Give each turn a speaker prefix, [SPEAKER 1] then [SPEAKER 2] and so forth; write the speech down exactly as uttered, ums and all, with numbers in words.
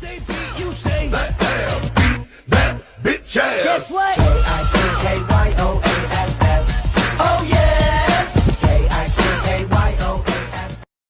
[SPEAKER 1] say beat, you say that ass beat that bitch ass. Guess what?